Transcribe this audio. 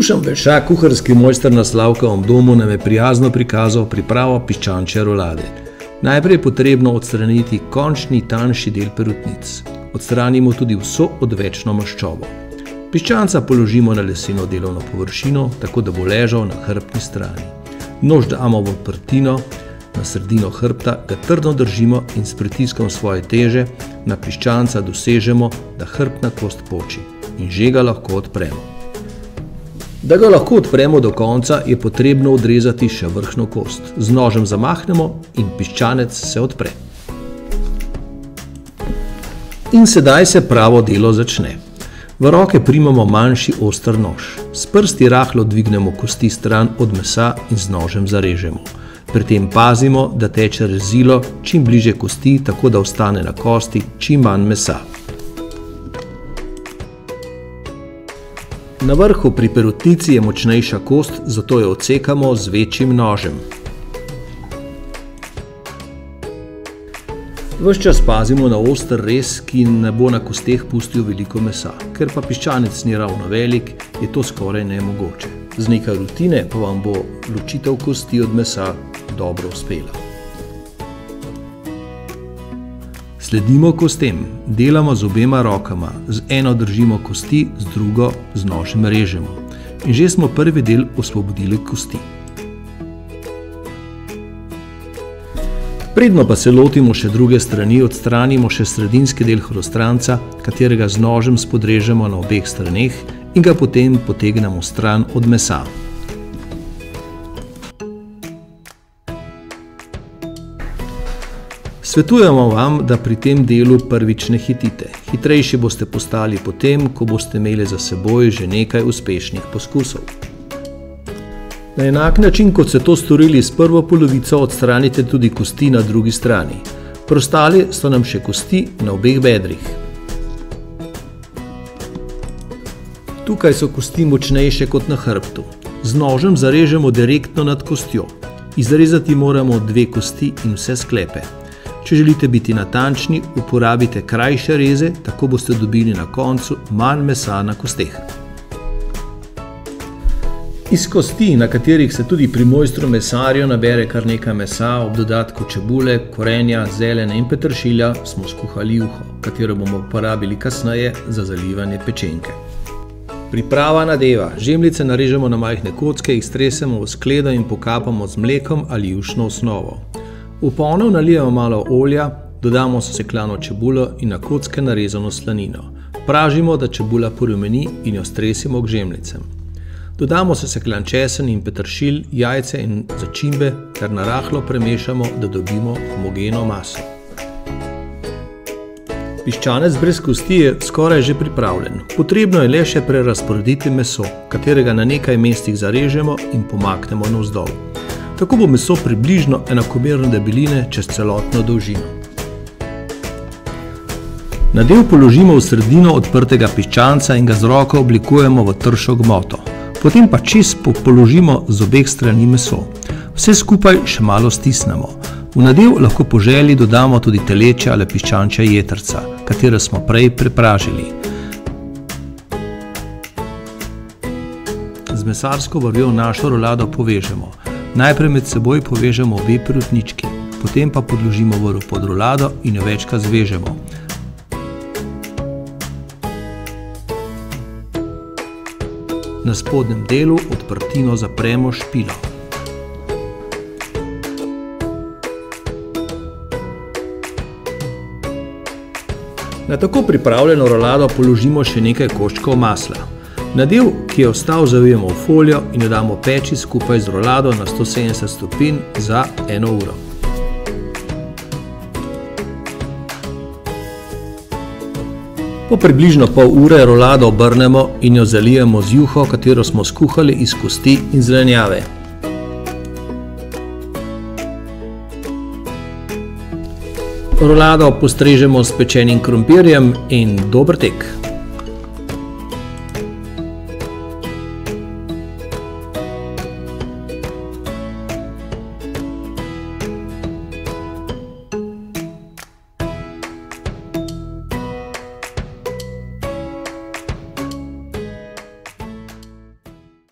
Dušan Belšak, kuharski mojster na Slavkovem domu, nam je prijazno prikazal pripravo piščančje rolade. Najprej je potrebno odstraniti končni tanjši del perutnic. Odstranimo tudi vso odvečno maščobo. Piščanca položimo na leseno delovno površino, tako da bo ležal na hrbtni strani. Nož damo v odprtino, na sredino hrbta ga trdno držimo in s pritiskom svoje teže na piščanca dosežemo, da hrbtna kost poči in že ga lahko odpremo. Da ga lahko odpremo do konca, je potrebno odrezati še vrhnjo kost. Z nožem zamahnemo in piščanec se odpre. In sedaj se pravo delo začne. V roke primamo manjši oster nož. S prsti rahlo dvignemo kosti stran od mesa in z nožem zarežemo. Pri tem pazimo, da teče rezilo čim bliže kosti, tako da ostane na kosti čim manj mesa. Na vrhu pri perutnici je močnejša kost, zato jo odsekamo z večjim nožem. Ves čas pazimo na oster rez, ki ne bo na kosteh pustil veliko mesa. Ker pa piščanec ni ravno velik, je to skoraj nemogoče. Z nekaj rutine pa vam bo ločitev kosti od mesa dobro uspela. Sledimo kostem, delamo z obema rokama, z eno držimo kosti, z drugo z nožem režemo. In že smo prvi del osvobodili kosti. Predno pa se lotimo še druge strani, odstranimo še sredinski del hrustranca, katerega z nožem spodrežemo na obeh straneh in ga potem potegnemo stran od mesa. Svetujemo vam, da pri tem delu prvič ne hitite. Hitrejši boste postali potem, ko boste imeli za seboj že nekaj uspešnih poskusov. Na enak način, kot ste to storili s prvo polovico, odstranite tudi kosti na drugi strani. Preostali so nam še kosti na obeh bedrih. Tukaj so kosti močnejše kot na hrbtu. Z nožem zarežemo direktno nad kostjo. Izrezati moramo 2 kosti in vse sklepe. Če želite biti natančni, uporabite krajše reze, tako boste dobili na koncu manj mesa na kosteh. Iz kosti, na katerih se tudi pri mojstru mesarju nabere kar nekaj mesa, ob dodatku čebule, korenja, zelene in peteršilja, smo skuhali juho, katero bomo uporabili kasneje za zalivanje pečenke. Priprava nadeva. Žemljice narežemo na majhne kocke, jih stresemo v skledo in pokapamo z mlekom ali jušno osnovo. V ponev nalijemo malo olja, dodamo sesekljano čebulo in na kocke narezano slanino. Pražimo, da čebula porumeni in jo stresimo k žemljicam. Dodamo sesekljan česen in peteršilj, jajce in začimbe ter narahlo premešamo, da dobimo homogeno maso. Piščanec brez kosti je skoraj že pripravljen. Potrebno je le še prerazporediti meso, katerega na nekaj mestih zarežemo in pomaknemo navzdol. Tako bo meso približno enakomerne debeline čez celotno dolžino. Nadev položimo v sredino odprtega piščanca in ga z roko oblikujemo v tršo gmoto. Potem pa čez položimo z obeh strani meso. Vse skupaj še malo stisnemo. V nadev lahko po želji dodamo tudi teleče ali piščančja jetrca, katero smo prej prepražili. Z mesarsko vrvjo našo rolado povežemo. Najprej med seboj povežemo obe perutnički, potem pa podložimo vrv pod rolado in jo večkrat zvežemo. Na spodnjem delu odprtino zapremo špilo. Na tako pripravljeno rolado položimo še nekaj koščkov masla. Nadev, ki je ostal, zavijemo v folijo in jo damo peči skupaj z rolado na 170 stopinj za 1 uro. Po približno pol ure rolado obrnemo in jo zalijemo z juho, katero smo skuhali iz kosti in zelenjave. Rolado postrežemo s pečenim krompirjem in dober tek!